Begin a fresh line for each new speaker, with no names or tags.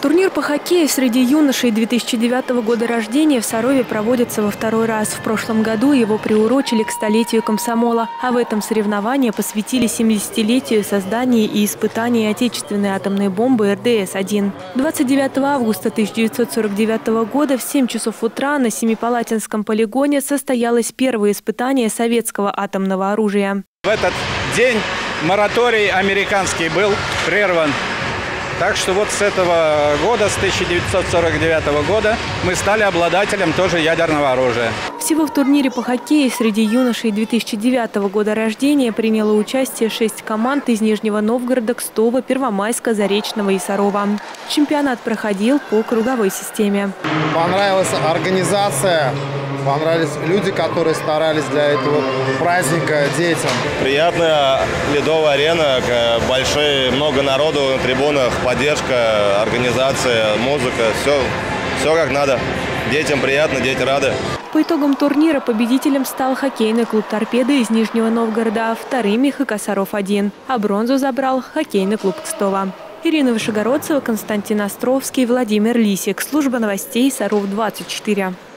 Турнир по хоккею среди юношей 2009 года рождения в Сарове проводится во второй раз. В прошлом году его приурочили к столетию комсомола, а в этом соревнования посвятили 70-летию создания и испытания отечественной атомной бомбы РДС-1. 29 августа 1949 года в 7 часов утра на Семипалатинском полигоне состоялось первое испытание советского атомного оружия.
В этот день мораторий американский был прерван. Так что вот с этого года, с 1949 года, мы стали обладателем тоже ядерного оружия.
Всего в турнире по хоккею среди юношей 2009 года рождения приняло участие 6 команд из Нижнего Новгорода, Кстова, Первомайска, Заречного и Сарова. Чемпионат проходил по круговой системе.
Понравилась организация, понравились люди, которые старались для этого праздника детям.
Приятная ледовая арена, большой, много народу на трибунах, поддержка, организация, музыка, все как надо. Детям приятно, дети рады.
По итогам турнира победителем стал хоккейный клуб «Торпеда» из Нижнего Новгорода, вторыми ХК «Саров-1», а бронзу забрал хоккейный клуб «Кстова». Ирина Вышегородцева, Константин Островский, Владимир Лисик. Служба новостей Саров-24.